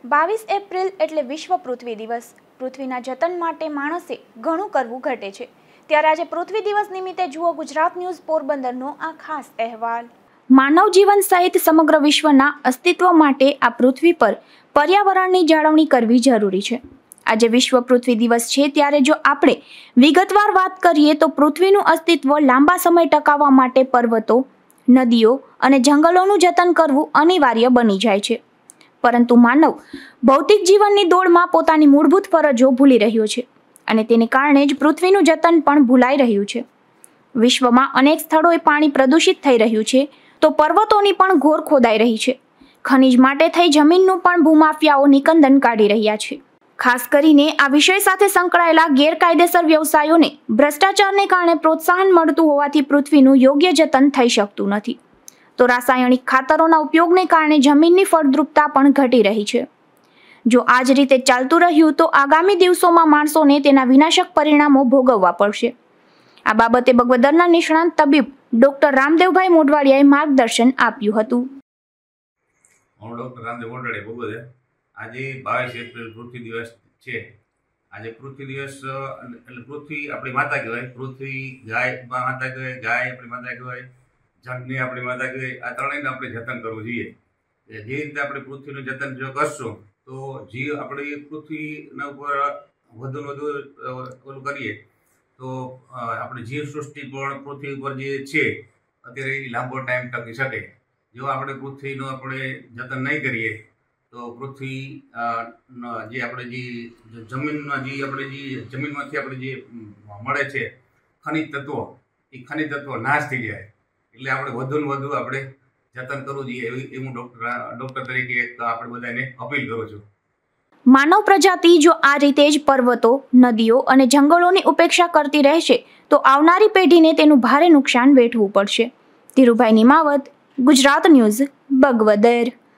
22 April એટલે વિશ્વ પૃથ્વી દિવસ। પૃથ્વીના જતન માટે માણસે ઘણું કરવું ઘટે છે। ત્યારે આજે પૃથ્વી દિવસ નિમિત્તે જુઓ ગુજરાત ન્યૂઝ પોરબંદરનો આ ખાસ અહેવાલ। માનવ જીવન સહિત સમગ્ર વિશ્વના અસ્તિત્વ માટે આ પૃથ્વી પર પર્યાવરણની જાળવણી કરવી જરૂરી છે। આજે વિશ્વ પૃથ્વી દિવસ છે, ત્યારે જો આપણે વિગતવાર વાત કરીએ તો પૃથ્વીનું અસ્તિત્વ લાંબા સમય ટકાવવા માટે પર્વતો, નદીઓ અને જંગલોનું જતન કરવું અનિવાર્ય બની જાય છે। પરંતુ માનવ ભૌતિક જીવનની દોડમાં પોતાની મૂળભૂત ફરજો ભૂલી રહ્યો છે અને તેને કારણે જ પૃથ્વીનું જતન પણ ભૂલાઈ રહ્યું છે। વિશ્વમાં અનેક સ્થળોએ પાણી પ્રદૂષિત થઈ રહ્યું છે, તો પર્વતોની પણ ઘોર ખોદાઈ રહી છે। ખનિજ માટે થઈ જમીનનું પણ ભૂમાફિયાઓ નિકંદન કાઢી રહ્યા છે। ખાસ કરીને આ વિષય સાથે સંકળાયેલા ગેરકાયદેસર વ્યવસાયોને ભ્રષ્ટાચારને કારણે પ્રોત્સાહન મળતું હોવાથી પૃથ્વીનું યોગ્ય જતન થઈ શકતું નથી। તો રાસાયણિક ખાતરોના ઉપયોગને કારણે જમીનની ફળદ્રુપતા પણ ઘટી રહી છે। જો આ જ રીતે ચાલતું રહ્યું તો આગામી દિવસોમાં માણસોને તેના વિનાશક પરિણામો ભોગવવા પડશે। આ બાબતે બગવદરના નિષ્ણાંત તબીબ ડોક્ટર રામદેવભાઈ મોઢવાડિયાએ માર્ગદર્શન આપ્યું હતું। હું ડોક્ટર રામદેવ મોઢવાડિયા બગવદર। આજે 22 એપ્રિલ પૃથ્વી દિવસ છે। આજે પૃથ્વી દિવસ એટલે પૃથ્વી આપણી માતા કહેવાય। પૃથ્વી ગાય માતા કહેવાય, ગાય આપણી માતા કહેવાય, જળને આપણી માતા કહેવાય। આ ત્રણેયને આપણે જતન કરવું જોઈએ। જે રીતે આપણે પૃથ્વીનું જતન જો કરશું તો જીવ આપણી પૃથ્વીના ઉપર વધુ ઓલું કરીએ તો આપણી જીવ સૃષ્ટિ પણ પૃથ્વી ઉપર જે છે અત્યારે એ લાંબો ટાઈમ ટકી શકે। જો આપણે પૃથ્વીનું આપણે જતન નહીં કરીએ તો પૃથ્વી જે આપણે જે જમીનમાં જે આપણે જે જમીનમાંથી આપણે જે મળે છે ખનિજ તત્વો, એ ખનિજ તત્વો નાશ થઈ જાય। એટલે આપણે વધુ ને વધુ આપણે જતન કરવું જોઈએ એ હું ડોક્ટર તરીકે આપણે બધાને અપીલ કરું છું। માનવ પ્રજાતિ જો આ રીતે જ પર્વતો, નદીઓ અને જંગલોની ઉપેક્ષા કરતી રહેશે તો આવનારી પેઢીને તેનું ભારે નુકસાન વેઠવું પડશે। ધીરુભાઈ નિમાવત, ગુજરાત ન્યૂઝ, બગવદર।